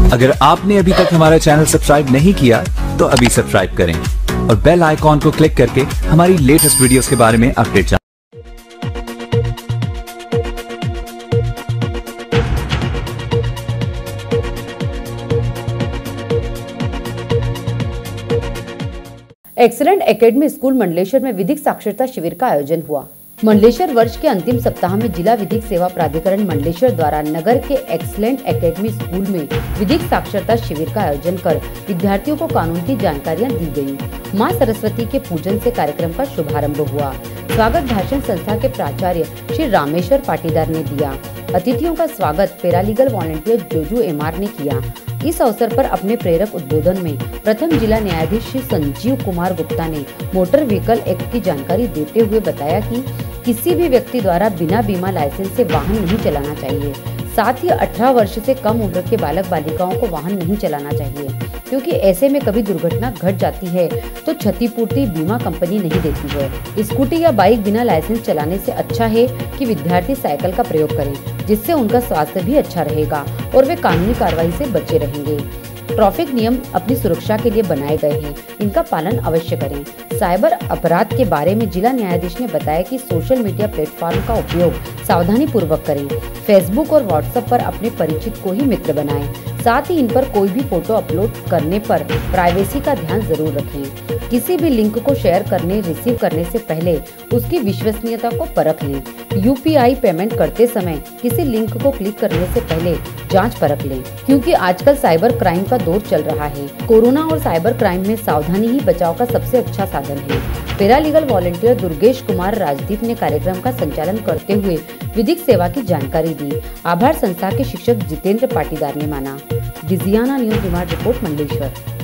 अगर आपने अभी तक हमारा चैनल सब्सक्राइब नहीं किया तो अभी सब्सक्राइब करें और बेल आइकॉन को क्लिक करके हमारी लेटेस्ट वीडियोस के बारे में अपडेट जानें। एक्सीलेंट एकेडमी स्कूल मंडलेश्वर में विधिक साक्षरता शिविर का आयोजन हुआ। मंडलेश्वर वर्ष के अंतिम सप्ताह में जिला विधिक सेवा प्राधिकरण मंडलेश्वर द्वारा नगर के एक्सीलेंट एकेडमी स्कूल में विधिक साक्षरता शिविर का आयोजन कर विद्यार्थियों को कानून की जानकारियां दी गयी। मां सरस्वती के पूजन से कार्यक्रम का शुभारंभ हुआ। स्वागत भाषण संस्था के प्राचार्य श्री रामेश्वर पाटीदार ने दिया। अतिथियों का स्वागत पैरालीगल वॉलंटियर जोजू एमआर ने किया। इस अवसर पर अपने प्रेरक उद्बोधन में प्रथम जिला न्यायाधीश श्री संजीव कुमार गुप्ता ने मोटर व्हीकल एक्ट की जानकारी देते हुए बताया कि किसी भी व्यक्ति द्वारा बिना बीमा लाइसेंस से वाहन नहीं चलाना चाहिए। साथ ही 18 वर्ष से कम उम्र के बालक बालिकाओं को वाहन नहीं चलाना चाहिए, क्योंकि ऐसे में कभी दुर्घटना घट जाती है तो क्षतिपूर्ति बीमा कंपनी नहीं देती है। स्कूटी या बाइक बिना लाइसेंस चलाने से अच्छा है कि विद्यार्थी साइकिल का प्रयोग करें, जिससे उनका स्वास्थ्य भी अच्छा रहेगा और वे कानूनी कार्रवाई से बचे रहेंगे। ट्रैफिक नियम अपनी सुरक्षा के लिए बनाए गए हैं, इनका पालन अवश्य करें। साइबर अपराध के बारे में जिला न्यायाधीश ने बताया कि सोशल मीडिया प्लेटफॉर्म का उपयोग सावधानी पूर्वक करें। फेसबुक और व्हाट्सएप पर अपने परिचित को ही मित्र बनाएं। साथ ही इन पर कोई भी फोटो अपलोड करने पर प्राइवेसी का ध्यान जरूर रखें। किसी भी लिंक को शेयर करने रिसीव करने से पहले उसकी विश्वसनीयता को परख लें। यूपीआई पेमेंट करते समय किसी लिंक को क्लिक करने से पहले जांच परख लें, क्योंकि आजकल साइबर क्राइम का दौर चल रहा है। कोरोना और साइबर क्राइम में सावधानी ही बचाव का सबसे अच्छा साधन है। पैरालीगल वॉलंटियर दुर्गेश कुमार राजदीप ने कार्यक्रम का संचालन करते हुए विधिक सेवा की जानकारी दी। आभार संस्था के शिक्षक जितेंद्र पाटीदार ने माना। Digiana news report Mandleshwar.